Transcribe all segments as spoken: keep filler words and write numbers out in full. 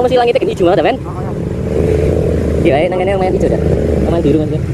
mau mesti langitnya gini hijau banget, men. Iya, nang kene lumayan hijau dah. Lumayan biru kan.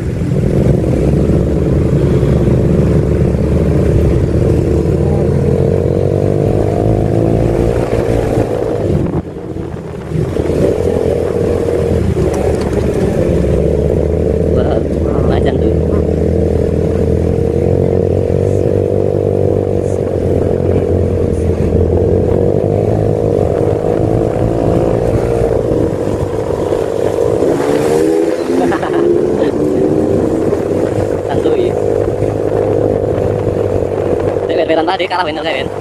Tadi kalah bener saya, Ben.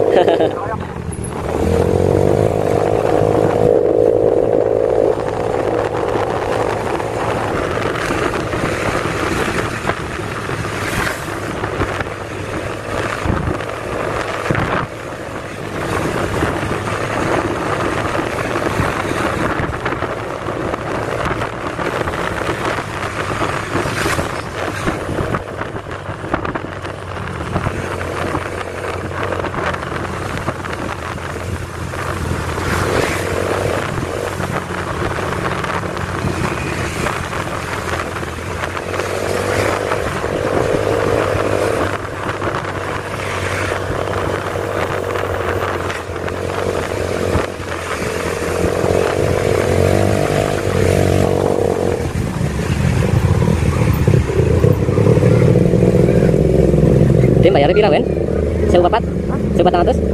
Dia bayarnya pirang, Ben? Sewu papat? Sewu patang atus?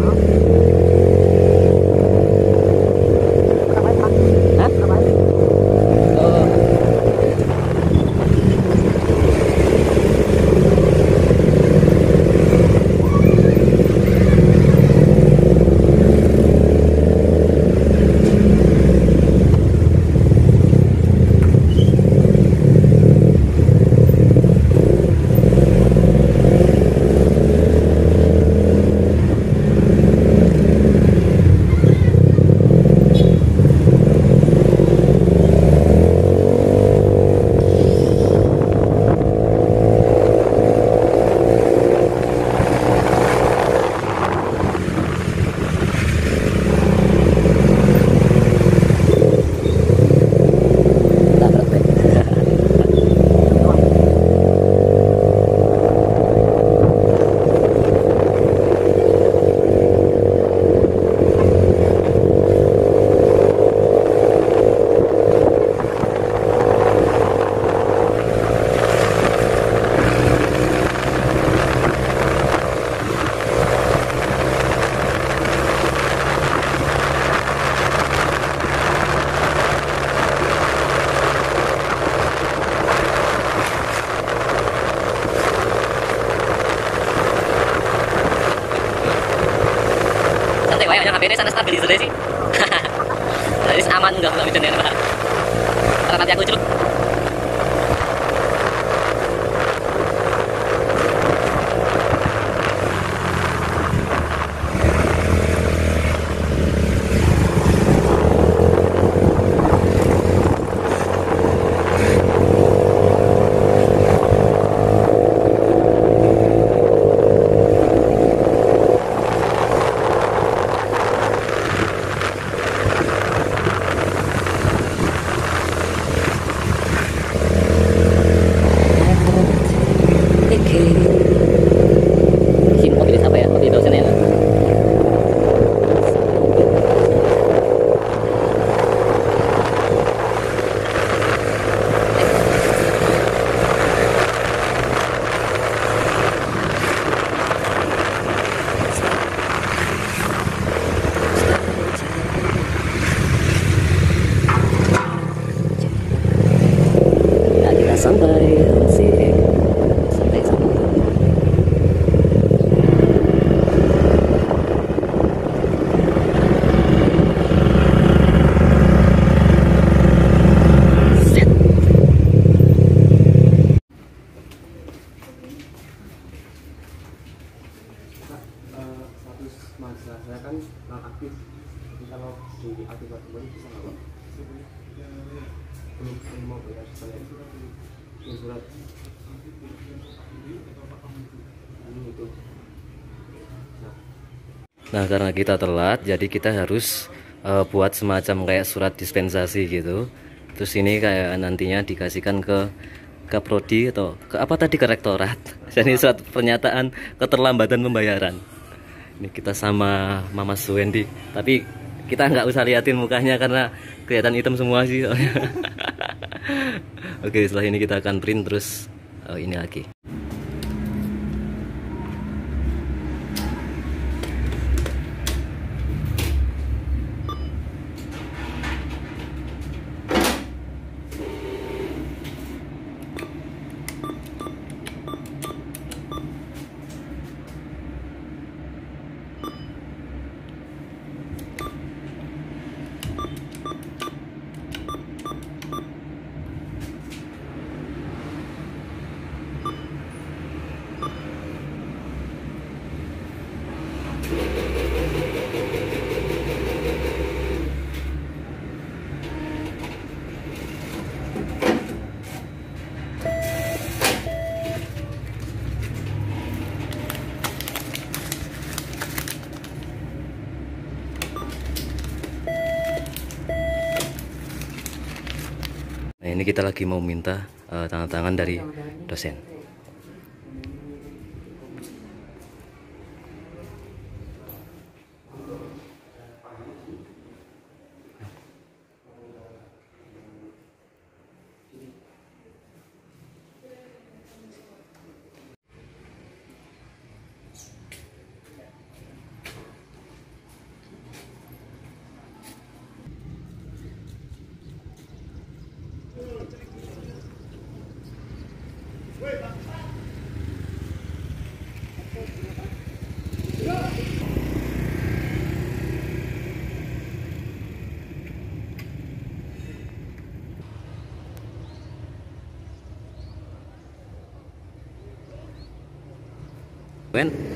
Hah? Oh. Ini sana stabil sudah sih. Jadi aman enggak enggak hujan ya, Pak. Karena nanti aku celup. diaktifkan kembali bisa nggak Pak? Belum mau bayar saya yang surat ini itu. Nah, karena kita telat, jadi kita harus eh, buat semacam kayak surat dispensasi gitu. Terus ini kayak nantinya dikasihkan ke ke prodi atau ke apa tadi, ke rektorat. Jadi surat pernyataan keterlambatan pembayaran. Ini kita sama Mama Suwendi, tapi kita nggak usah liatin mukanya karena kelihatan hitam semua sih soalnya. Oke, setelah ini kita akan print terus eh, ini lagi. Nah, ini kita lagi mau minta uh, tanda tangan dari dosen. Wen,